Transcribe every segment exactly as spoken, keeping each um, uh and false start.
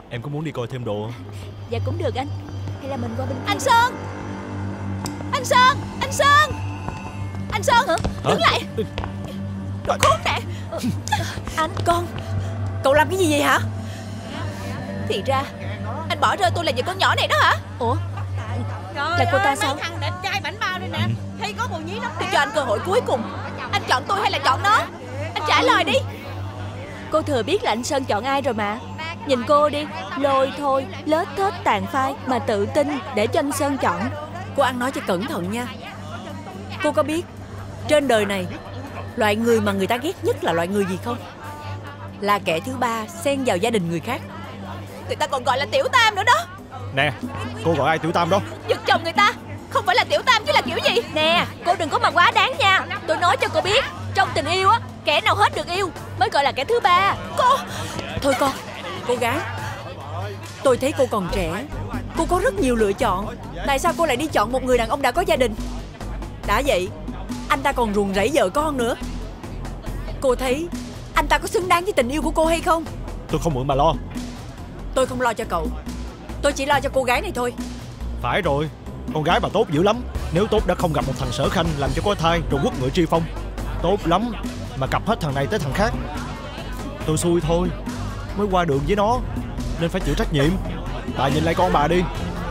Em có muốn đi coi thêm đồ không? Dạ cũng được anh. Hay là mình qua bên kia. Anh Sơn! Anh Sơn! Anh Sơn! Anh Sơn! Hả? Đứng lại! Khốn nạn! Anh! Con! Cậu làm cái gì vậy hả? Thì ra anh bỏ rơi tôi là vì con nhỏ này đó hả? Ủa? Trời là cô ta ơi, sao? mấy thằng đẹp trai bảnh bao đây nè. Thấy có bồ nhí lắm. Tôi cho anh cơ hội cuối cùng. Anh chọn tôi hay là chọn nó? Anh trả lời đi. Cô thừa biết là anh Sơn chọn ai rồi mà. Nhìn cô đi, lôi thôi, lết thết tàn phai mà tự tin để cho anh Sơn chọn. Cô ăn nói cho cẩn thận nha. Cô có biết trên đời này loại người mà người ta ghét nhất là loại người gì không? Là kẻ thứ ba xen vào gia đình người khác. Người ta còn gọi là tiểu tam nữa đó. Nè, cô gọi ai tiểu tam đó? Giật chồng người ta. Không phải là tiểu tam chứ là kiểu gì? Nè, cô đừng có mà quá đáng nha. Tôi nói cho cô biết, trong tình yêu á, kẻ nào hết được yêu mới gọi là kẻ thứ ba. Cô! Thôi con, cô gái, tôi thấy cô còn trẻ, cô có rất nhiều lựa chọn. Tại sao cô lại đi chọn một người đàn ông đã có gia đình? Đã vậy, anh ta còn ruồng rẫy vợ con nữa. Cô thấy anh ta có xứng đáng với tình yêu của cô hay không? Tôi không mượn mà lo. Tôi không lo cho cậu, tôi chỉ lo cho cô gái này thôi. Phải rồi, con gái bà tốt dữ lắm. Nếu tốt đã không gặp một thằng Sở Khanh làm cho có thai rồi quất ngựa Tri Phong. Tốt lắm mà cặp hết thằng này tới thằng khác. Tôi xui thôi, mới qua đường với nó nên phải chịu trách nhiệm. Bà nhìn lại con bà đi.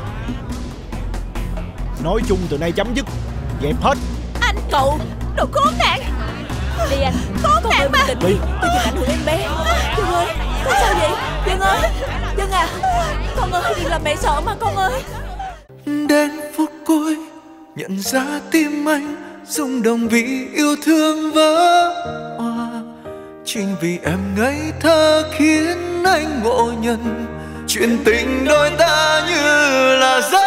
Nói chung từ nay chấm dứt, dẹp hết. Anh cậu, đồ khốn nạn. Đi anh. Khốn nạn mà. Đi. Tôi chừng ảnh hưởng em bé. Dương ơi, con sao vậy? Dương ơi, Dương à, con ơi, đừng làm mẹ sợ mà con ơi. Đến phút cuối nhận ra tim anh rung động vì yêu thương vỡ òa. Chính vì em ngây thơ khiến anh ngộ nhận chuyện tình đôi ta như là giấc